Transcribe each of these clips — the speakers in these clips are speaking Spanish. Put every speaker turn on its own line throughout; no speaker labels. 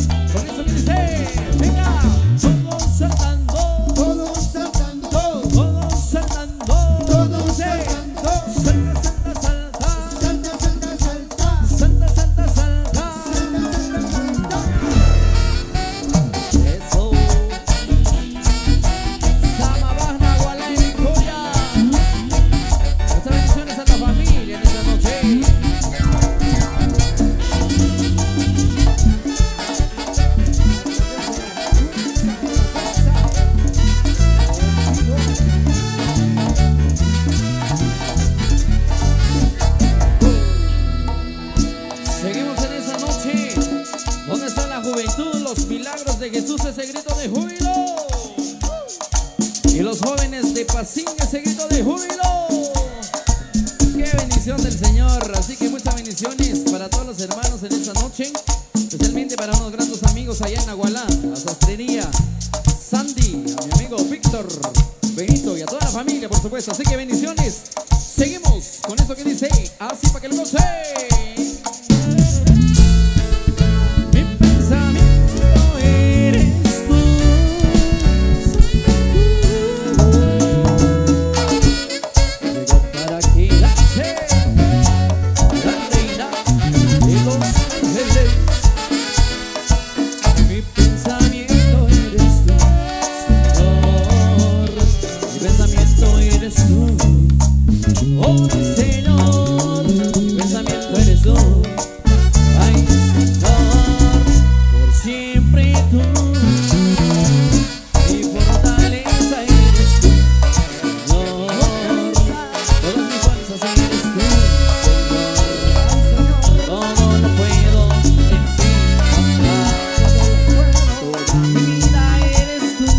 Con eso que dice, venga, todos saltando,
todos saltando,
todos saltando,
todos
dice,
saltando,
salta, salta, salta,
salta, salta, salta,
salta, salta, salta.
salta, salta.
Eso. Samabana, Gualá y Victoria. Muchas bendiciones a la familia en esta noche. Seguimos en esa noche. ¿Dónde está la juventud? Los milagros de Jesús, ese grito de júbilo. Y los jóvenes de Pasín, ese grito de júbilo. Qué bendición del Señor. Así que muchas bendiciones para todos los hermanos en esta noche. Especialmente para unos grandes amigos allá en Nagualá, la sastrería Sandy, a mi amigo Víctor, Benito y a toda la familia, por supuesto. Así que bendiciones. Seguimos con esto que dice, así para que lo goce. Mi pensamiento eres tú. Llegó para quedarse, la reina de los ángeles. Mi pensamiento eres tú, Señor. Mi pensamiento eres tú. Oh, Señor, mi pensamiento eres tú. Ay, Señor, por siempre tú. Mi fortaleza eres tú, Señor. Todas mis fuerzas eres tú, Señor. Todo lo puedo en ti, papá. Toda mi vida eres tú.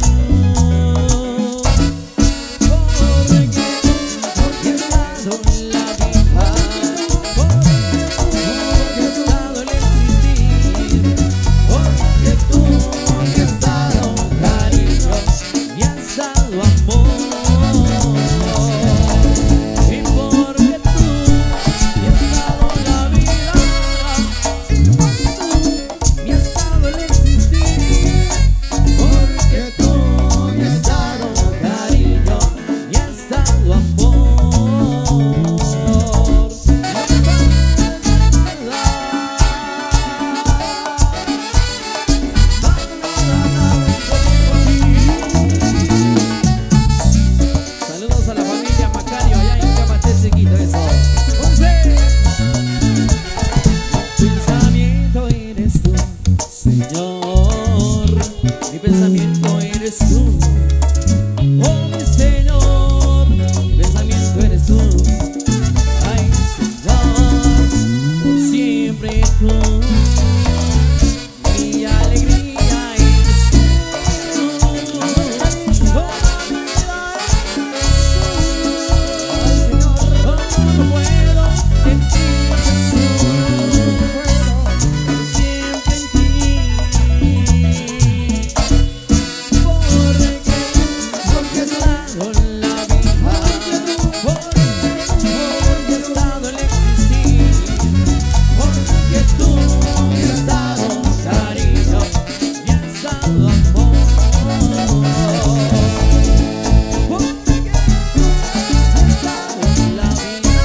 Porque he estado en la vida, porque he estado en el existir, porque tú me has dado cariño, me has dado amor, y porque tú me has dado la vida, me has dado el existir, porque tú me has dado cariño, me has dado amor. Saludos a la familia Macario allá en Camate Chiquito, eso. ¡Once! Mi pensamiento eres tú, Señor. Mi pensamiento eres tú. Oh, mi Señor, mi pensamiento eres tú. Ay, Señor, por siempre tú. Mi alegría eres tú. Toda mi vida eres tú. Ay, Señor, todo puedo en ti, Jesús. Por siempre en ti. Porque he estado en la vida, porque he estado en el existir, porque tú me has dado cariño, me has dado amor, porque he estado en la vida,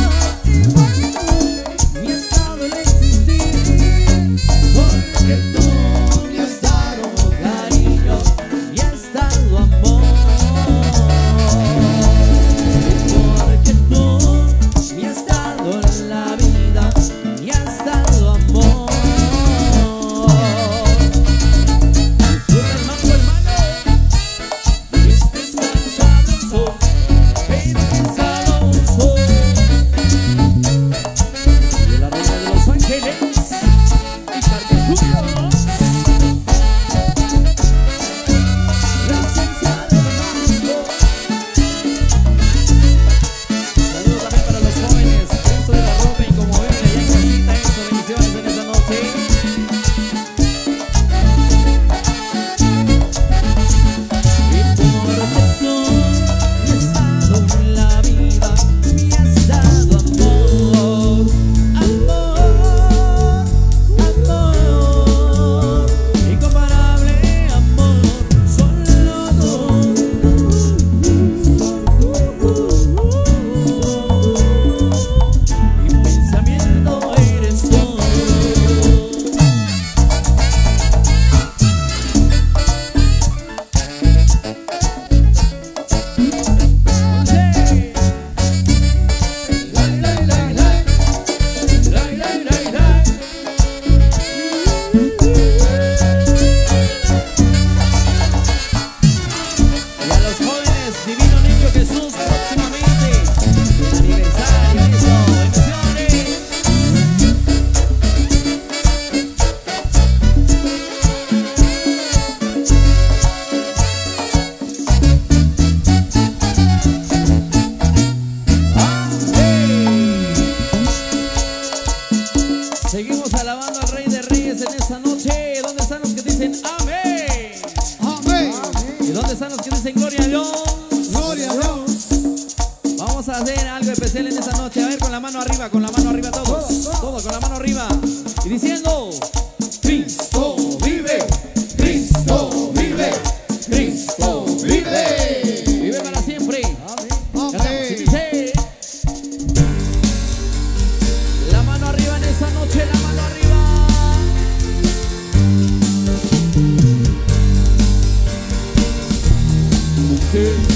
me has dado el existir, porque tú me has dado cariño, me has dado amor, porque tú me has dado la vida, me has dado amor. Disfruta el mambo, hermano. Este es tan sabroso, baby, sabroso. De la reina de Los Ángeles y Carquesuyo. La esencia del mambo. Saludos también para los jóvenes. Esto de la ropa y como ven allá en casita, eso, bendiciones en esta noche. Y porque tú me has dado la vida, me has dado amor, amor, amor. a Dios.
Gloria a Dios.
Vamos a hacer algo especial en esta noche. A ver, con la mano arriba todos. Todos con la mano arriba. Y diciendo: Cristo vive, Cristo vive, Cristo vive. Vive para siempre. Cantamos y dice: la mano arriba en esta noche, la mano arriba. Sí.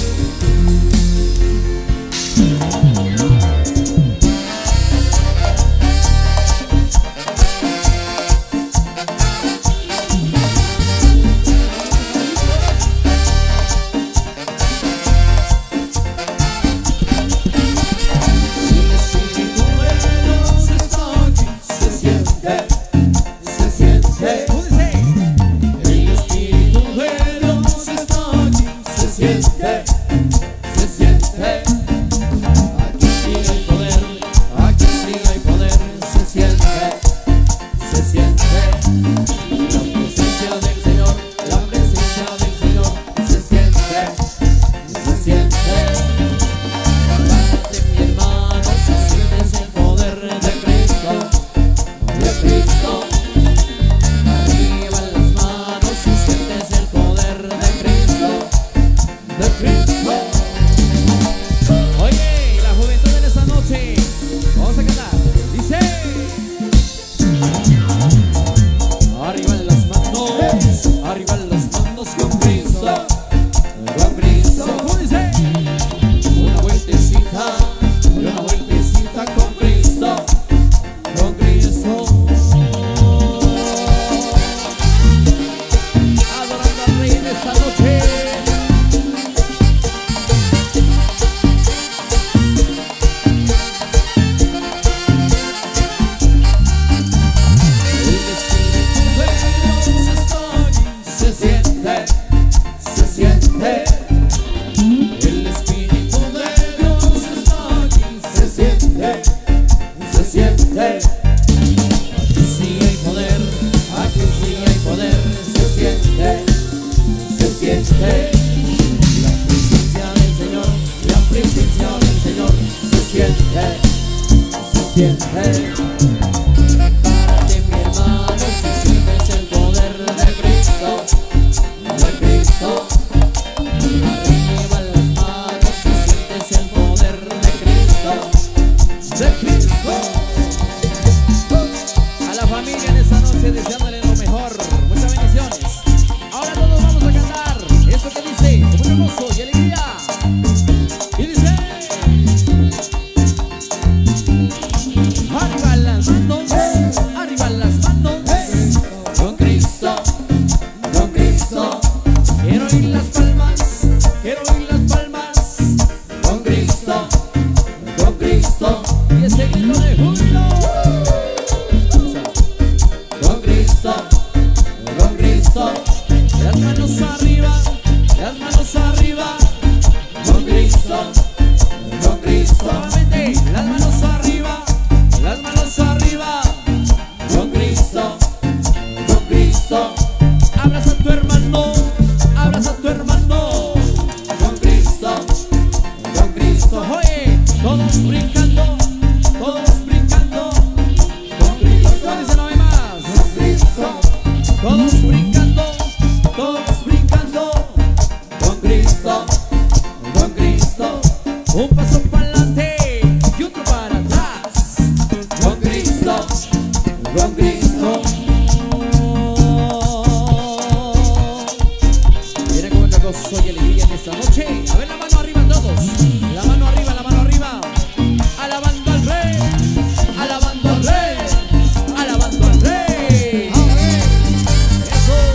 Eso.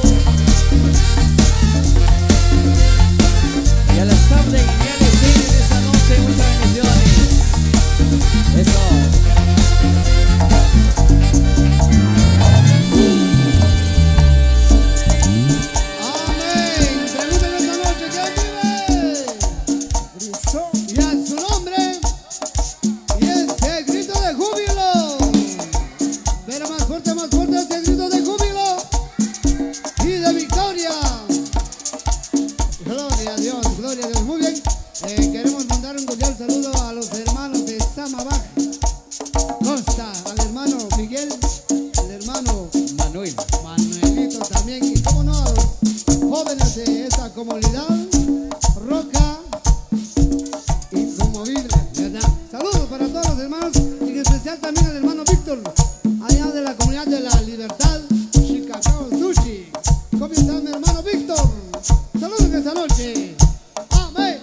comunidad roca inconmovible, ¿verdad? Saludos para todos los hermanos y en especial también al hermano Víctor, allá de la comunidad de la Libertad, Chicago Sushi. ¿Cómo está mi hermano Víctor? Saludos en esta noche. Amén.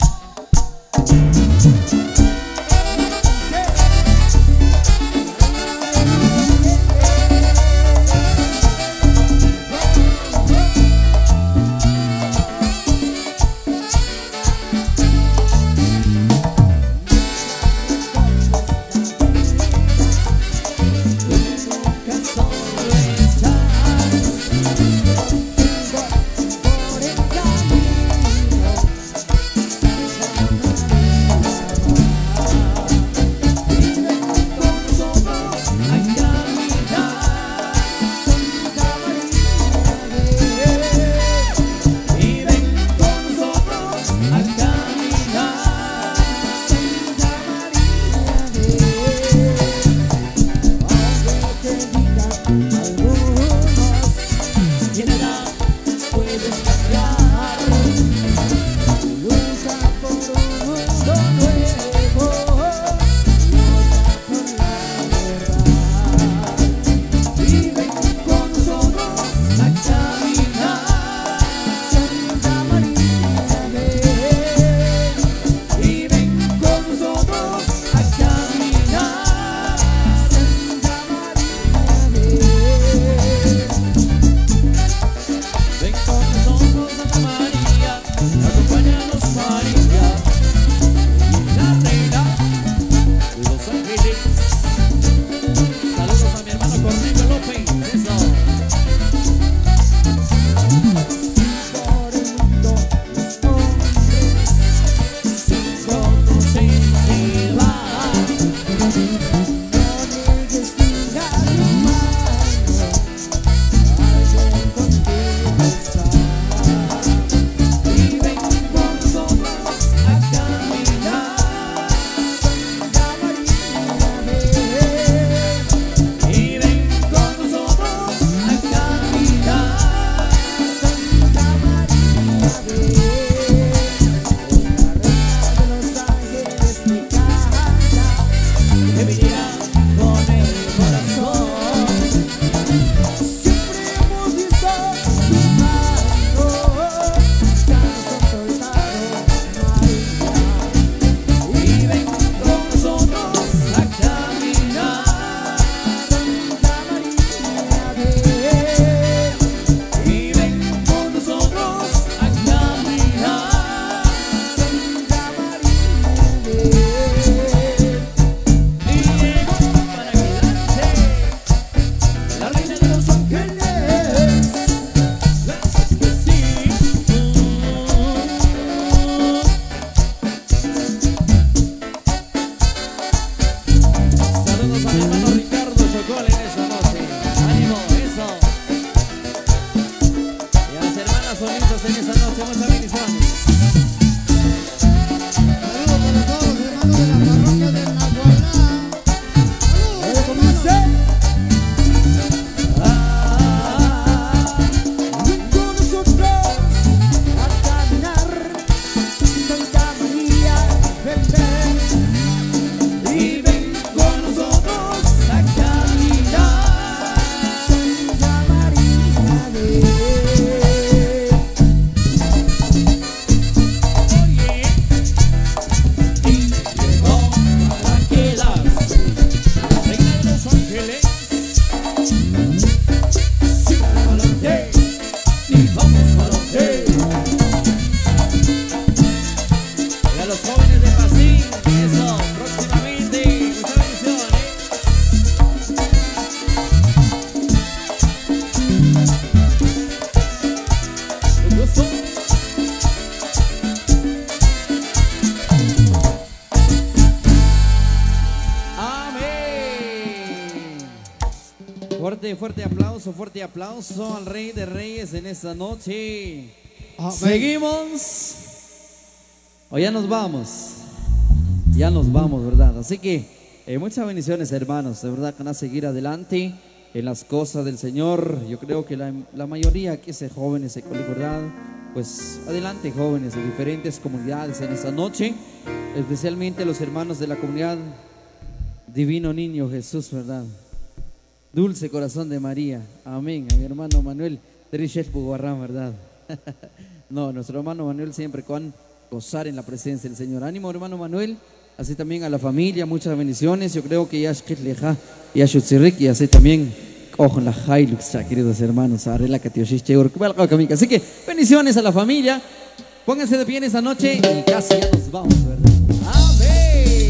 Fuerte aplauso al Rey de Reyes en esta noche.
Amén.
Seguimos. O ya nos vamos. Ya nos vamos, ¿verdad? Así que muchas bendiciones, hermanos. De verdad que van a seguir adelante en las cosas del Señor. Yo creo que la mayoría aquí es jóvenes, ¿verdad? Pues adelante, jóvenes de diferentes comunidades en esta noche, especialmente los hermanos de la comunidad Divino Niño Jesús, ¿verdad? Dulce Corazón de María, amén. A mi hermano Manuel Trishet Buguarrán, ¿verdad? No, nuestro hermano Manuel siempre con gozar en la presencia del Señor. Ánimo, hermano Manuel. Así también a la familia, muchas bendiciones. Yo creo que ya Leja y y así también ojo en la Hilux, queridos hermanos. Así que bendiciones a la familia. Pónganse de pie en esa noche y casi ya nos vamos, ¿verdad? Amén.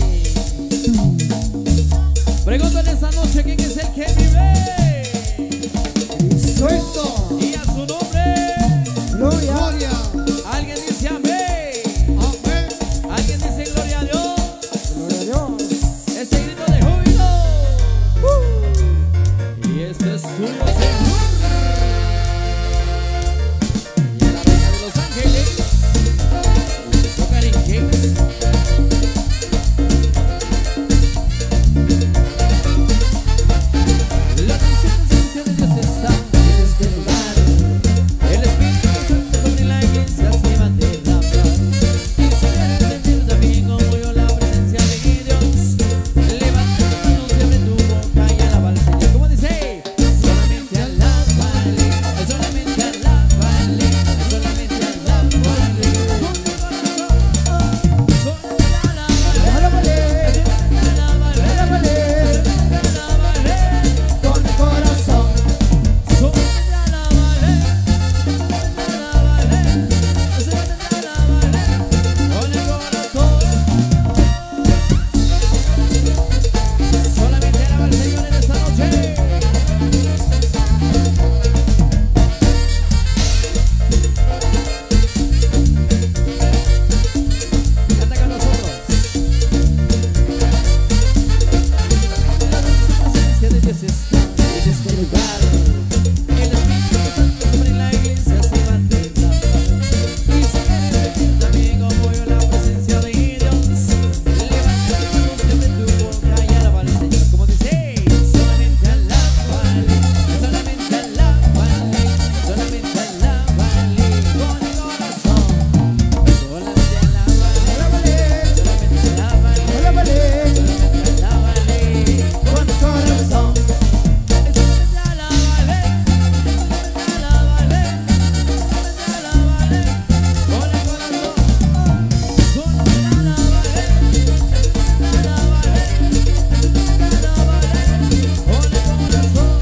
Pregunto en esta noche quién es el que vive.
Suelto.
Y a su nombre.
Gloria.
Alguien dice amén.
Amén.
Alguien dice gloria a Dios.
Gloria a Dios.
Ese grito de júbilo. Y este es suyo, Señor. Y la reina de los ángeles. Tocar en qué. La presencia de Dios está en este lugar. El Espíritu Santo sobre la iglesia se va a derramar. Y si quieres sentir también como yo la presencia de Dios, levanta tu mano, cierre tu boca y alaba al Señor. ¿Cómo dice? Solamente alábale, solamente alábale, solamente alábale. Con mi corazón, solamente alábale,
Alábale.
alábale,
Alábale.
alábale.
Con mi corazón.
Solamente alábale, alábale, solamente alábale. Con el corazón. Solamente alaba al Señor en esta noche. Canta con nosotros. La presencia de Dios está en este lugar. El Espíritu Santo sobre la iglesia se va a derramar. Y si quieres sentir también como yo la presencia de Dios, levanta tu mano, cierra tu boca y alaba al Señor. Como dice, solamente alábale, solamente alábale, solamente alábale con el corazón. Solamente alábale, solamente alábale,
Alábale.
solamente alábale con el corazón. Solamente alábale, solamente alábale, solamente alábale con el corazón. Solamente alábale, solamente alábale, solamente alábale con el corazón.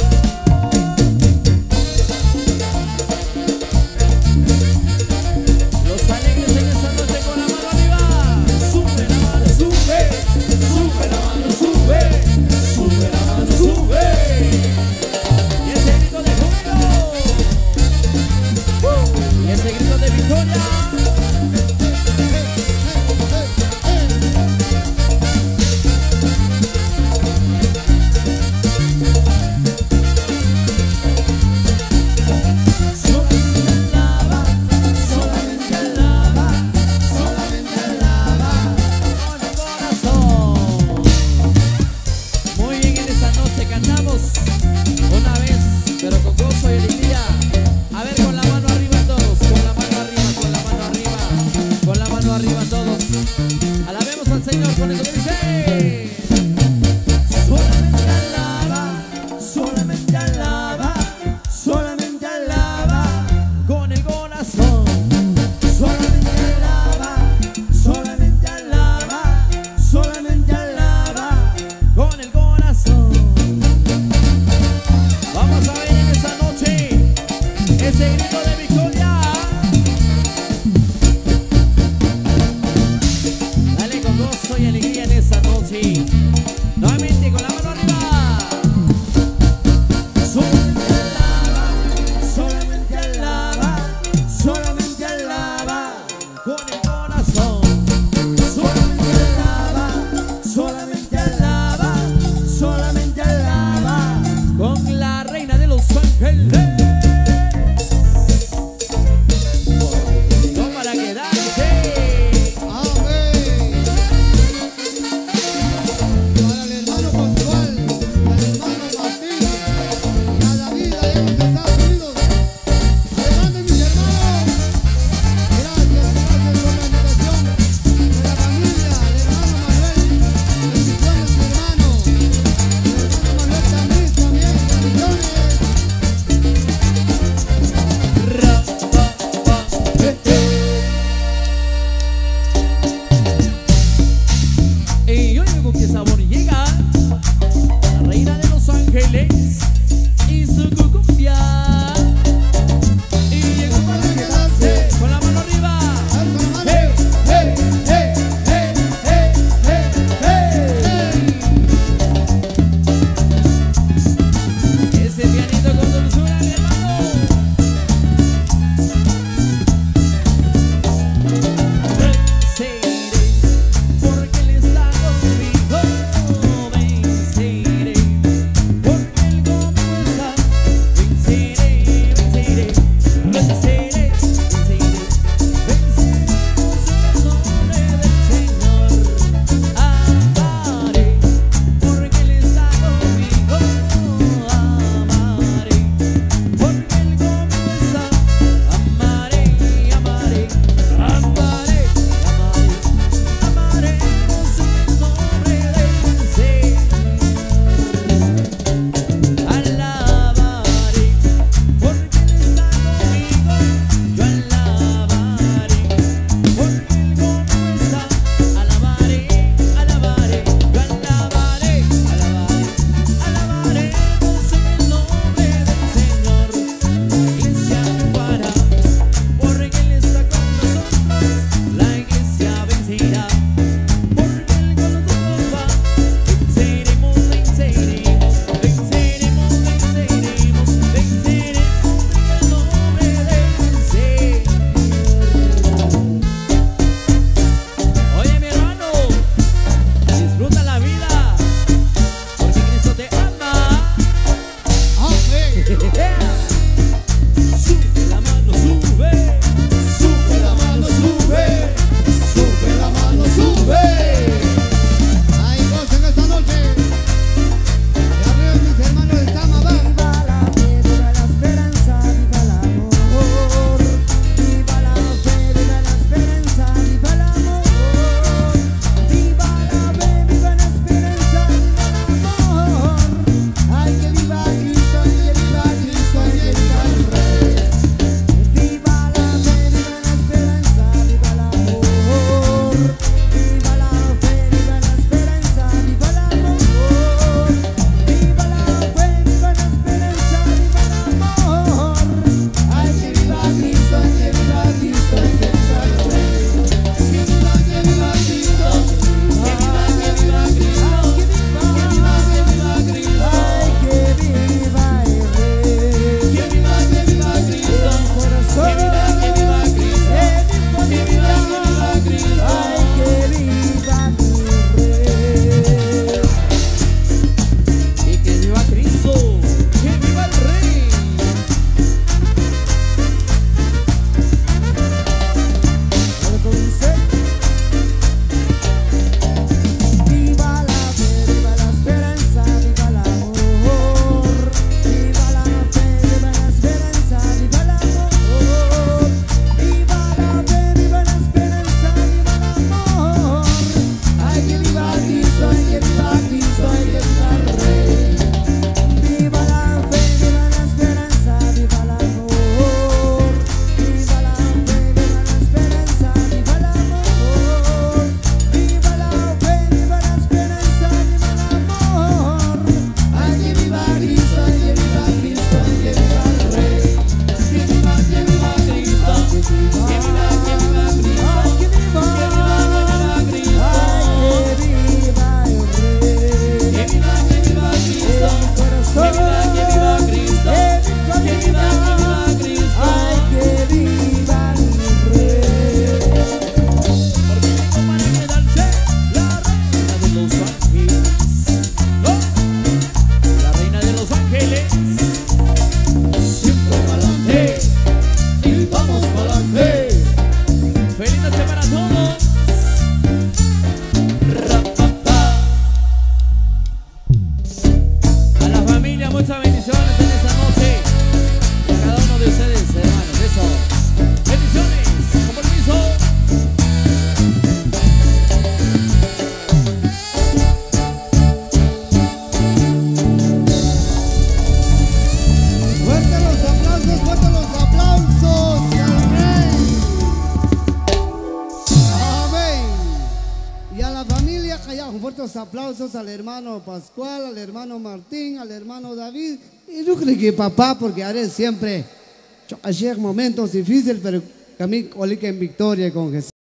Los alegres en esta noche con la mano arriba. Sube la mano, sube. Sube la mano, sube. Sube la mano, sube. Y ese grito de júbilo. Y ese grito de victoria. Solamente alaba, solamente alaba, solamente alaba con el corazón. Muy bien, en esta noche cantamos una vez, pero con gozo y alegría. A ver, con la mano arriba todos, con la mano arriba, con la mano arriba, con la mano arriba todos. Alabemos al Señor con eso que dice. Solamente alaba, solamente alaba, solamente alaba con el corazón. Solamente alaba, solamente alaba, solamente alaba con el corazón. Vamos a ver en esta noche ese grito de victoria. Dale con gozo y alegría en esta noche. Nuevamente con la mano arriba. Solamente alaba, solamente alaba, solamente alaba con el corazón. Solamente alaba, solamente alaba, solamente alaba con la reina de los ángeles.
fuertes aplausos al hermano Pascual, al hermano Martín, al hermano David. Y yo creo que papá, porque haré siempre, ayer momentos difíciles, pero que a mí colique en victoria con Jesús.